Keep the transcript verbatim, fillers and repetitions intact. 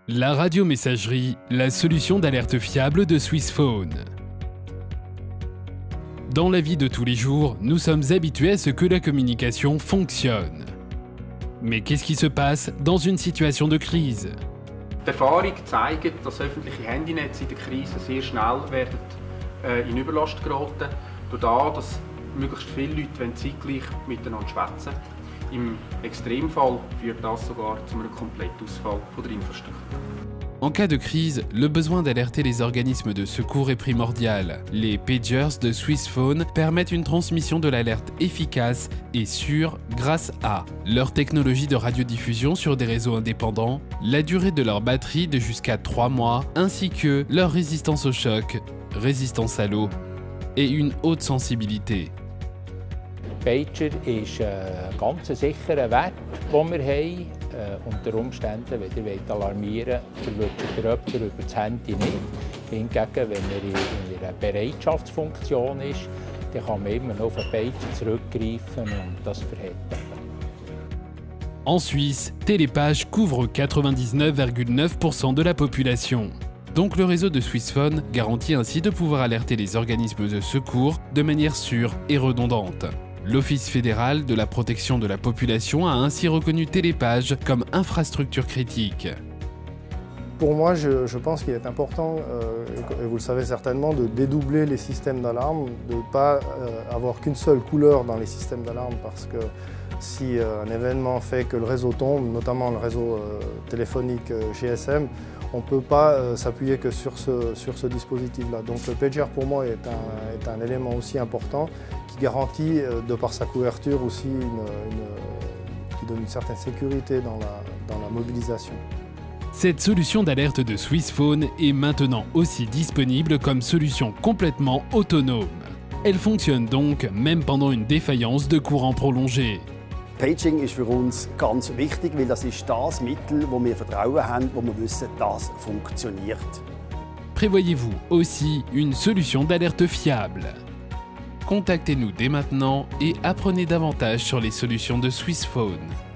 La radiomessagerie, la solution d'alerte fiable de Swissphone. Dans la vie de tous les jours, nous sommes habitués à ce que la communication fonctionne. Mais qu'est-ce qui se passe dans une situation de crise? Die Erfahrung zeigt, dass öffentliche Handynetze in der Krise sehr schnell werden, äh, in Überlast geraten, dadurch, dass möglichst viele Leute zeitgleich miteinander schwätzen. Im Extremfall führt das sogar zu einem Komplettausfall von der Infrastruktur. En cas de crise, le besoin d'alerter les organismes de secours est primordial. Les pagers de Swissphone permettent une transmission de l'alerte efficace et sûre grâce à leur technologie de radiodiffusion sur des réseaux indépendants, la durée de leur batterie de jusqu'à trois mois, ainsi que leur résistance au choc, résistance à l'eau et une haute sensibilité. Pager ist ein ganz sicherer Wert, den wir haben. Äh, unter Umständen, wenn ihr alarmieren wollt, verwirrt ihr jemanden über das Handy nicht. Hingegen, wenn er in, in einer Bereitschaftsfunktion ist, dann kann man immer noch auf den Pager zurückgreifen und das verhindern. En Suisse, Télépage couvre quatre-vingt-dix-neuf virgule neuf pour cent de la population. Donc le réseau de Swissphone garantit ainsi de pouvoir alerter les organismes de secours de manière sûre et redondante. L'Office fédéral de la protection de la population a ainsi reconnu Télépage comme infrastructure critique. Pour moi, je, je pense qu'il est important, euh, et vous le savez certainement, de dédoubler les systèmes d'alarme, de ne pas euh, avoir qu'une seule couleur dans les systèmes d'alarme, parce que si euh, un événement fait que le réseau tombe, notamment le réseau euh, téléphonique euh, G S M, on ne peut pas euh, s'appuyer que sur ce, sur ce dispositif-là. Donc le pager pour moi est un, est un élément aussi important qui garantit, euh, de par sa couverture aussi, une, une, qui donne une certaine sécurité dans la, dans la mobilisation. Cette solution d'alerte de Swissphone est maintenant aussi disponible comme solution complètement autonome. Elle fonctionne donc même pendant une défaillance de courant prolongé. Paging ist für uns ganz wichtig, weil das ist das Mittel, wo wir Vertrauen haben, wo wir wissen, das funktioniert. Prévoyez-vous aussi une solution d'alerte fiable. Contactez-nous dès maintenant et apprenez davantage sur les solutions de Swissphone.